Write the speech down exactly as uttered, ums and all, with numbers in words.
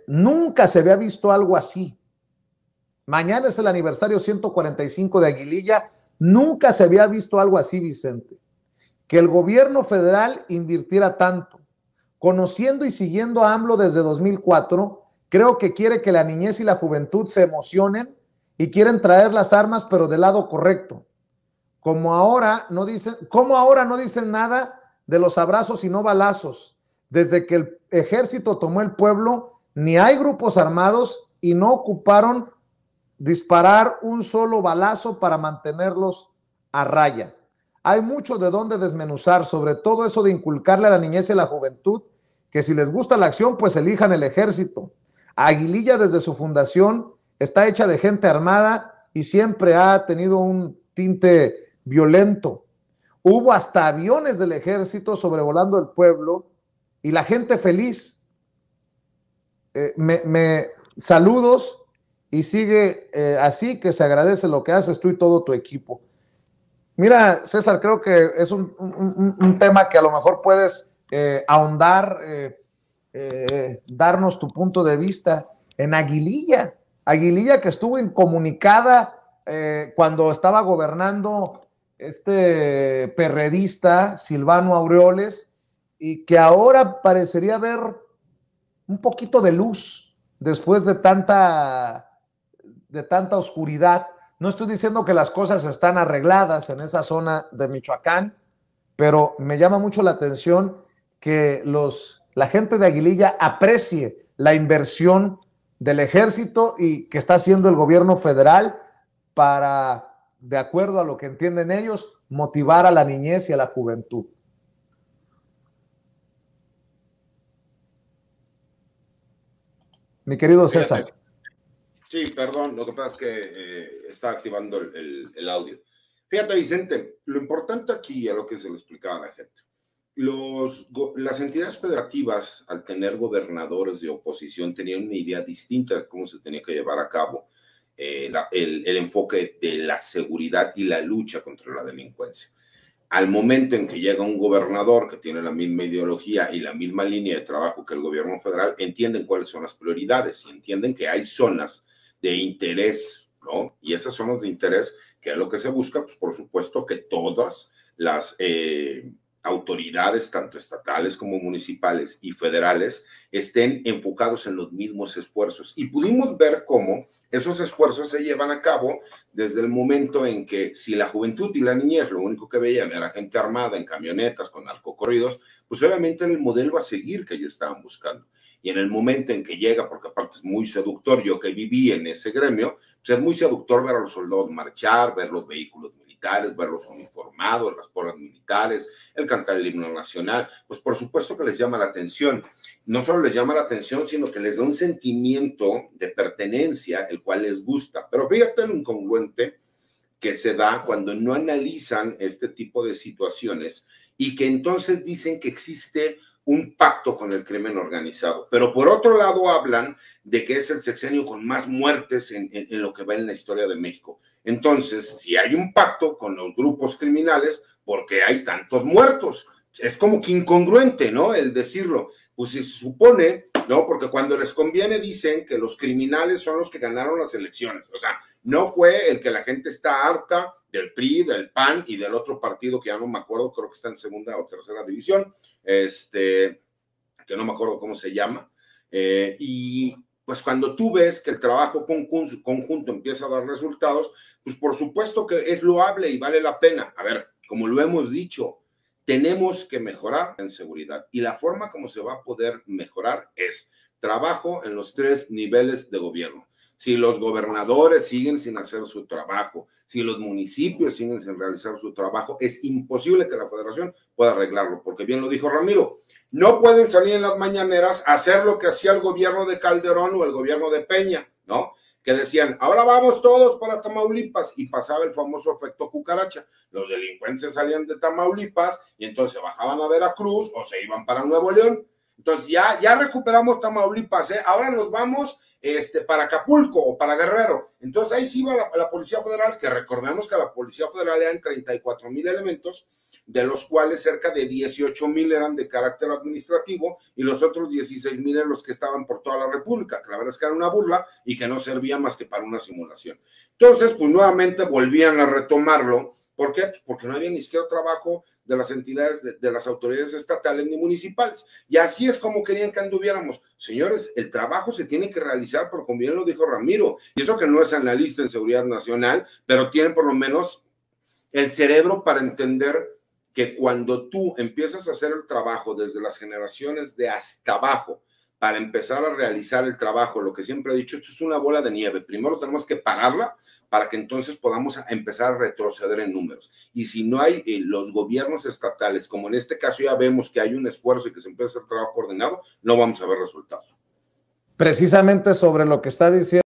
nunca se había visto algo así. Mañana es el aniversario ciento cuarenta y cinco de Aguililla. Nunca se había visto algo así, Vicente. Que el gobierno federal invirtiera tanto. Conociendo y siguiendo a AMLO desde dos mil cuatro, creo que quiere que la niñez y la juventud se emocionen y quieren traer las armas, pero del lado correcto. Como ahora no dicen, como ahora no dicen nada de los abrazos y no balazos. Desde que el ejército tomó el pueblo, ni hay grupos armados y no ocuparon disparar un solo balazo para mantenerlos a raya. Hay mucho de dónde desmenuzar, sobre todo eso de inculcarle a la niñez y a la juventud que si les gusta la acción, pues elijan el ejército. Aguililla desde su fundación está hecha de gente armada y siempre ha tenido un tinte violento. Hubo hasta aviones del ejército sobrevolando el pueblo y la gente feliz. Eh, me, me saludos y sigue eh, así, que se agradece lo que haces tú y todo tu equipo. Mira, César, creo que es un, un, un tema que a lo mejor puedes eh, ahondar, eh, eh, darnos tu punto de vista en Aguililla. Aguililla que estuvo incomunicada eh, cuando estaba gobernando este perredista Silvano Aureoles y que ahora parecería ver un poquito de luz después de tanta, de tanta oscuridad. No estoy diciendo que las cosas están arregladas en esa zona de Michoacán, pero me llama mucho la atención que los, la gente de Aguililla aprecie la inversión del ejército y que está haciendo el gobierno federal para, de acuerdo a lo que entienden ellos, motivar a la niñez y a la juventud. Mi querido César. Fíjate. Sí, perdón, lo que pasa es que eh, está activando el, el, el audio. Fíjate, Vicente, lo importante aquí es lo que se le explicaba a la gente. Los, las entidades federativas, al tener gobernadores de oposición, tenían una idea distinta de cómo se tenía que llevar a cabo eh, la, el, el enfoque de la seguridad y la lucha contra la delincuencia. Al momento en que llega un gobernador que tiene la misma ideología y la misma línea de trabajo que el gobierno federal, entienden cuáles son las prioridades y entienden que hay zonas de interés, ¿no? Y esas zonas de interés, que es lo que se busca, pues por supuesto que todas las eh, autoridades, tanto estatales como municipales y federales, estén enfocados en los mismos esfuerzos. Y pudimos ver cómo esos esfuerzos se llevan a cabo desde el momento en que, si la juventud y la niñez lo único que veían era gente armada en camionetas con narcocorridos, pues obviamente era el modelo a seguir que ellos estaban buscando. Y en el momento en que llega, porque aparte es muy seductor, yo que viví en ese gremio, pues es muy seductor ver a los soldados marchar, ver los vehículos militares, verlos uniformados, las porras militares, el cantar el himno nacional, pues por supuesto que les llama la atención. No solo les llama la atención, sino que les da un sentimiento de pertenencia, el cual les gusta. Pero fíjate lo incongruente que se da cuando no analizan este tipo de situaciones y que entonces dicen que existe un pacto con el crimen organizado, pero por otro lado hablan de que es el sexenio con más muertes en, en, en lo que va en la historia de México. Entonces, si hay un pacto con los grupos criminales, ¿por qué hay tantos muertos? Es como que incongruente, ¿no? El decirlo. Pues se supone, ¿no? Porque cuando les conviene dicen que los criminales son los que ganaron las elecciones. O sea, no fue el que la gente está harta del P R I, del P A N y del otro partido que ya no me acuerdo, creo que está en segunda o tercera división, este, que no me acuerdo cómo se llama. Eh, y pues cuando tú ves que el trabajo conjunto, conjunto empieza a dar resultados, pues por supuesto que es loable y vale la pena. A ver, como lo hemos dicho, tenemos que mejorar en seguridad y la forma como se va a poder mejorar es trabajo en los tres niveles de gobierno. Si los gobernadores siguen sin hacer su trabajo, si los municipios siguen sin realizar su trabajo, es imposible que la federación pueda arreglarlo, porque bien lo dijo Ramiro, no pueden salir en las mañaneras a hacer lo que hacía el gobierno de Calderón o el gobierno de Peña, ¿no? Que decían, ahora vamos todos para Tamaulipas, y pasaba el famoso efecto cucaracha. Los delincuentes salían de Tamaulipas y entonces bajaban a Veracruz o se iban para Nuevo León. Entonces ya, ya recuperamos Tamaulipas, ¿eh? Ahora nos vamos este, para Acapulco o para Guerrero. Entonces ahí sí iba la, la Policía Federal, que recordemos que la Policía Federal eran treinta y cuatro mil elementos, de los cuales cerca de dieciocho mil eran de carácter administrativo y los otros dieciséis mil eran los que estaban por toda la República, que la verdad es que era una burla y que no servía más que para una simulación. Entonces, pues nuevamente volvían a retomarlo. ¿Por qué? Porque no había ni siquiera trabajo de las entidades, de, de las autoridades estatales ni municipales. Y así es como querían que anduviéramos. Señores, el trabajo se tiene que realizar, pero como bien lo dijo Ramiro, y eso que no es analista en seguridad nacional, pero tiene por lo menos el cerebro para entender que cuando tú empiezas a hacer el trabajo desde las generaciones de hasta abajo, para empezar a realizar el trabajo, lo que siempre he dicho, esto es una bola de nieve. Primero tenemos que pararla para que entonces podamos empezar a retroceder en números. Y si no hay eh, los gobiernos estatales, como en este caso ya vemos que hay un esfuerzo y que se empieza a hacer trabajo coordinado, no vamos a ver resultados. Precisamente sobre lo que está diciendo